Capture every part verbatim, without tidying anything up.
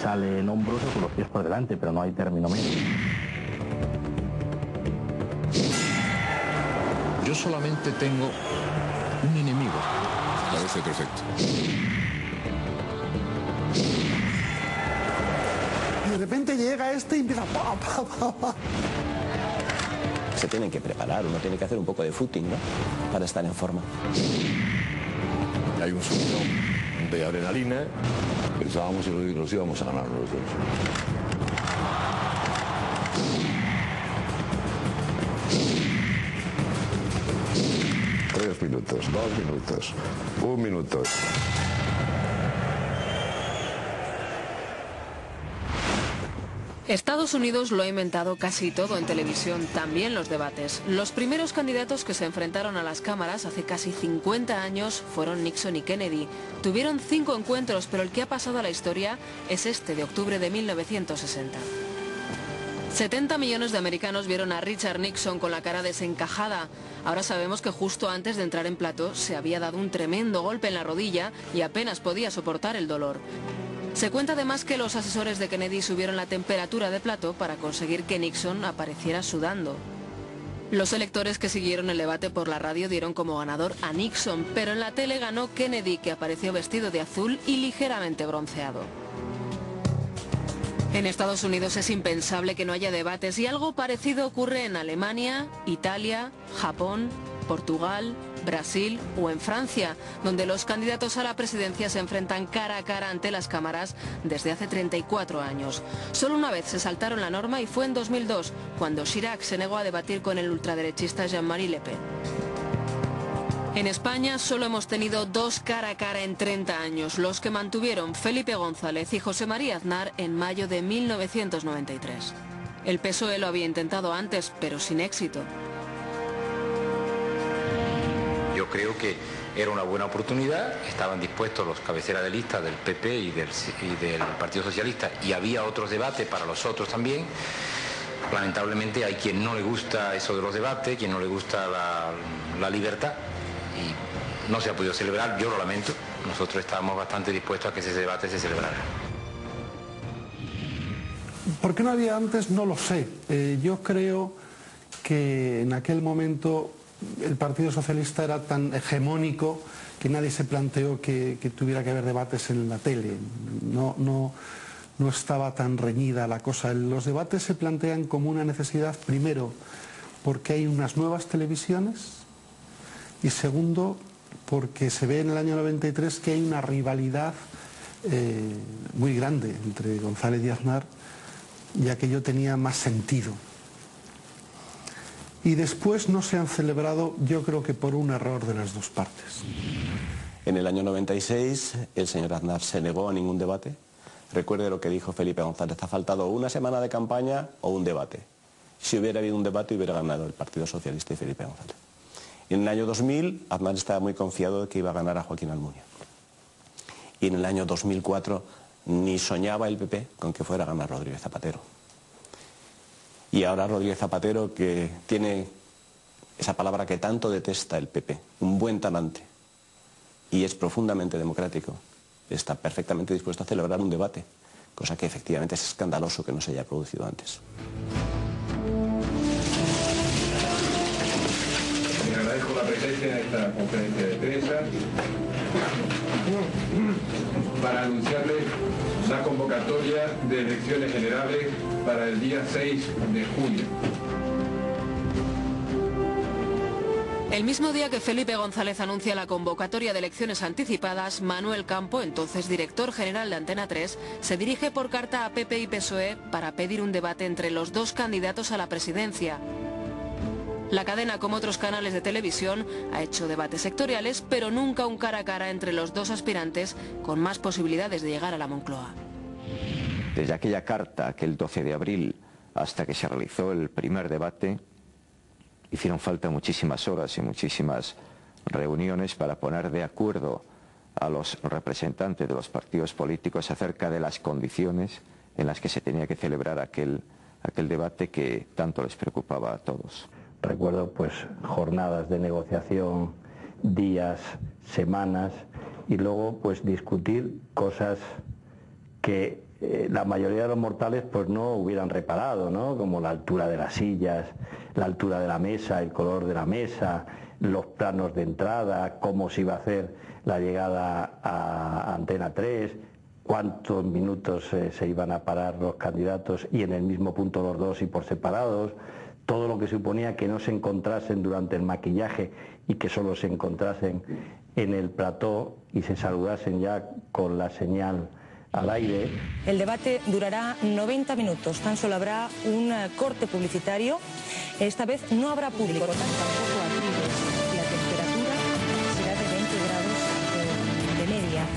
sale en hombros o con los pies por delante, pero no hay término medio. Yo solamente tengo un enemigo. Parece perfecto. Y de repente llega este y empieza... Pa, pa, pa, pa. Se tienen que preparar, uno tiene que hacer un poco de footing, ¿no?, para estar en forma. Hay un subidón de adrenalina. Pensábamos que nos íbamos a ganar los dos. Tres minutos, dos minutos, un minuto. Estados Unidos lo ha inventado casi todo en televisión, también los debates. Los primeros candidatos que se enfrentaron a las cámaras hace casi cincuenta años fueron Nixon y Kennedy. Tuvieron cinco encuentros, pero el que ha pasado a la historia es este de octubre de mil novecientos sesenta. setenta millones de americanos vieron a Richard Nixon con la cara desencajada. Ahora sabemos que justo antes de entrar en plató se había dado un tremendo golpe en la rodilla y apenas podía soportar el dolor. Se cuenta además que los asesores de Kennedy subieron la temperatura de plató para conseguir que Nixon apareciera sudando. Los electores que siguieron el debate por la radio dieron como ganador a Nixon, pero en la tele ganó Kennedy, que apareció vestido de azul y ligeramente bronceado. En Estados Unidos es impensable que no haya debates y algo parecido ocurre en Alemania, Italia, Japón, Portugal, Brasil o en Francia, donde los candidatos a la presidencia se enfrentan cara a cara ante las cámaras desde hace treinta y cuatro años. Solo una vez se saltaron la norma y fue en dos mil dos, cuando Chirac se negó a debatir con el ultraderechista Jean-Marie Le Pen. En España solo hemos tenido dos cara a cara en treinta años, los que mantuvieron Felipe González y José María Aznar en mayo de mil novecientos noventa y tres. El P S O E lo había intentado antes, pero sin éxito. Yo creo que era una buena oportunidad, estaban dispuestos los cabeceras de lista del P P y del, y del Partido Socialista, y había otros debates para los otros también. Lamentablemente hay quien no le gusta eso de los debates, quien no le gusta la, la libertad, y no se ha podido celebrar, yo lo lamento. Nosotros estábamos bastante dispuestos a que ese debate se celebrara. ¿Por qué no había antes? No lo sé. Eh, yo creo que en aquel momento el Partido Socialista era tan hegemónico que nadie se planteó que, que tuviera que haber debates en la tele. No, no, no estaba tan reñida la cosa. Los debates se plantean como una necesidad, primero, porque hay unas nuevas televisiones, y segundo, porque se ve en el año noventa y tres que hay una rivalidad eh, muy grande entre González y Aznar, y aquello tenía más sentido. Y después no se han celebrado, yo creo que por un error de las dos partes. En el año noventa y seis el señor Aznar se negó a ningún debate. Recuerde lo que dijo Felipe González: ha faltado una semana de campaña o un debate. Si hubiera habido un debate hubiera ganado el Partido Socialista y Felipe González. Y en el año dos mil Aznar estaba muy confiado de que iba a ganar a Joaquín Almunia. Y en el año dos mil cuatro ni soñaba el P P con que fuera a ganar Rodríguez Zapatero. Y ahora Rodríguez Zapatero, que tiene esa palabra que tanto detesta el P P, un buen talante, y es profundamente democrático, está perfectamente dispuesto a celebrar un debate, cosa que efectivamente es escandaloso que no se haya producido antes. Le agradezco la presencia en esta conferencia de prensa para anunciarle la convocatoria de elecciones generales para el día seis de junio. El mismo día que Felipe González anuncia la convocatoria de elecciones anticipadas, Manuel Campo, entonces director general de Antena tres, se dirige por carta a P P y P S O E para pedir un debate entre los dos candidatos a la presidencia. La cadena, como otros canales de televisión, ha hecho debates sectoriales, pero nunca un cara a cara entre los dos aspirantes con más posibilidades de llegar a la Moncloa. Desde aquella carta, aquel doce de abril, hasta que se realizó el primer debate, hicieron falta muchísimas horas y muchísimas reuniones para poner de acuerdo a los representantes de los partidos políticos acerca de las condiciones en las que se tenía que celebrar aquel, aquel debate que tanto les preocupaba a todos. Recuerdo pues jornadas de negociación, días, semanas, y luego pues discutir cosas que eh, la mayoría de los mortales pues no hubieran reparado, ¿no? Como la altura de las sillas, la altura de la mesa, el color de la mesa, los planos de entrada, cómo se iba a hacer la llegada a Antena tres, cuántos minutos eh, se iban a parar los candidatos y en el mismo punto los dos y por separados, todo lo que suponía que no se encontrasen durante el maquillaje y que solo se encontrasen en el plató y se saludasen ya con la señal al aire. El debate durará noventa minutos, tan solo habrá un corte publicitario. Esta vez no habrá público, tampoco atriles. La temperatura será de veinte grados de, de media.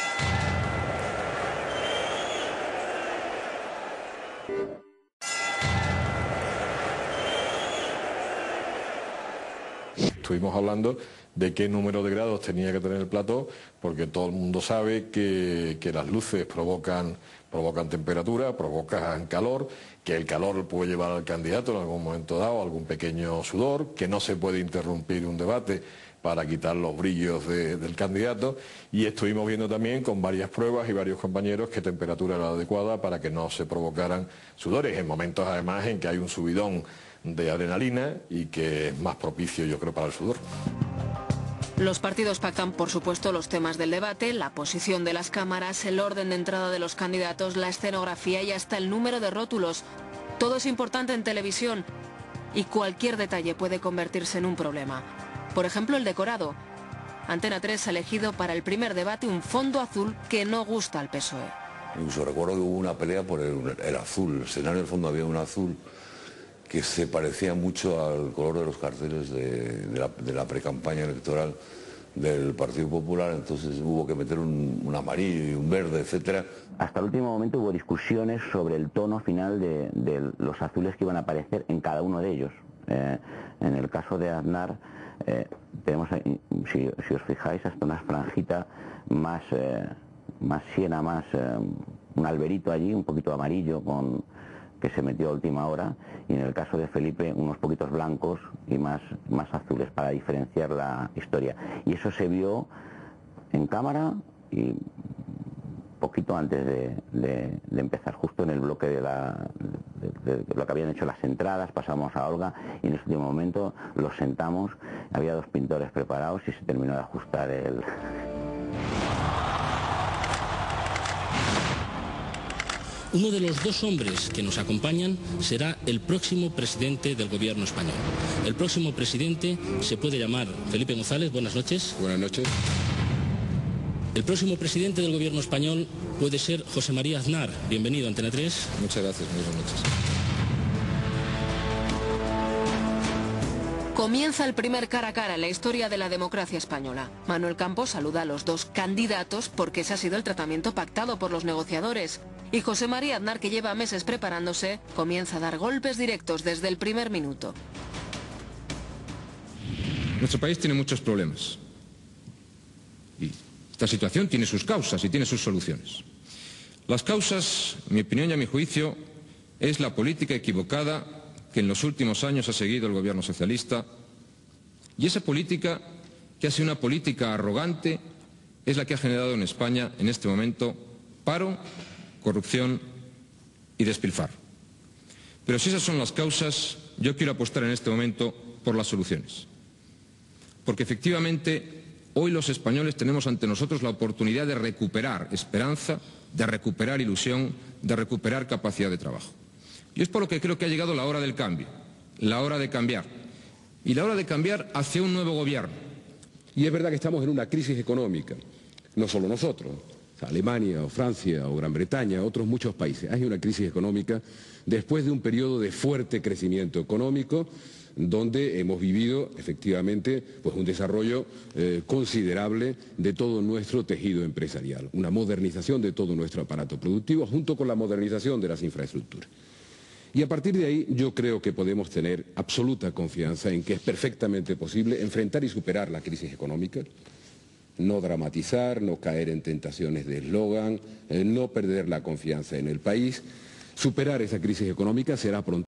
Estuvimos hablando de qué número de grados tenía que tener el plató, porque todo el mundo sabe que, que las luces provocan, provocan temperatura, provocan calor, que el calor puede llevar al candidato en algún momento dado a algún pequeño sudor, que no se puede interrumpir un debate para quitar los brillos de, del candidato, y estuvimos viendo también con varias pruebas y varios compañeros qué temperatura era la adecuada para que no se provocaran sudores, en momentos además en que hay un subidón de adrenalina y que es más propicio, yo creo, para el sudor. Los partidos pactan, por supuesto, los temas del debate, la posición de las cámaras, el orden de entrada de los candidatos, la escenografía y hasta el número de rótulos. Todo es importante en televisión y cualquier detalle puede convertirse en un problema. Por ejemplo, el decorado. Antena tres ha elegido para el primer debate un fondo azul que no gusta al P S O E. Incluso recuerdo que hubo una pelea por el, el azul. El escenario del fondo había un azul que se parecía mucho al color de los carteles de, de la, de la precampaña electoral del Partido Popular, entonces hubo que meter un, un amarillo y un verde, etcétera. Hasta el último momento hubo discusiones sobre el tono final de, de los azules que iban a aparecer en cada uno de ellos. Eh, en el caso de Aznar, eh, tenemos, si, si os fijáis, hasta una franjita más, eh, más siena, más eh, un alberito allí, un poquito amarillo con que se metió a última hora, y en el caso de Felipe unos poquitos blancos y más, más azules para diferenciar la historia. Y eso se vio en cámara y poquito antes de, de, de empezar, justo en el bloque de, la, de, de lo que habían hecho las entradas, pasamos a Olga y en ese último momento los sentamos, había dos pintores preparados y se terminó de ajustar el... Uno de los dos hombres que nos acompañan será el próximo presidente del gobierno español. El próximo presidente se puede llamar Felipe González. Buenas noches. Buenas noches. El próximo presidente del gobierno español puede ser José María Aznar. Bienvenido a Antena tres. Muchas gracias, muy buenas noches. Comienza el primer cara a cara en la historia de la democracia española. Manuel Campos saluda a los dos candidatos porque ese ha sido el tratamiento pactado por los negociadores. Y José María Aznar, que lleva meses preparándose, comienza a dar golpes directos desde el primer minuto. Nuestro país tiene muchos problemas. Y esta situación tiene sus causas y tiene sus soluciones. Las causas, en mi opinión y a mi juicio, es la política equivocada que en los últimos años ha seguido el gobierno socialista, y esa política, que ha sido una política arrogante, es la que ha generado en España, en este momento, paro, corrupción y despilfarro. Pero si esas son las causas, yo quiero apostar en este momento por las soluciones. Porque efectivamente, hoy los españoles tenemos ante nosotros la oportunidad de recuperar esperanza, de recuperar ilusión, de recuperar capacidad de trabajo. Y es por lo que creo que ha llegado la hora del cambio, la hora de cambiar. Y la hora de cambiar hacia un nuevo gobierno. Y es verdad que estamos en una crisis económica, no solo nosotros, Alemania o Francia o Gran Bretaña, otros muchos países. Hay una crisis económica después de un periodo de fuerte crecimiento económico, donde hemos vivido efectivamente pues, un desarrollo eh, considerable de todo nuestro tejido empresarial, una modernización de todo nuestro aparato productivo junto con la modernización de las infraestructuras. Y a partir de ahí yo creo que podemos tener absoluta confianza en que es perfectamente posible enfrentar y superar la crisis económica, no dramatizar, no caer en tentaciones de eslogan, eh, no perder la confianza en el país. Superar esa crisis económica será pronto.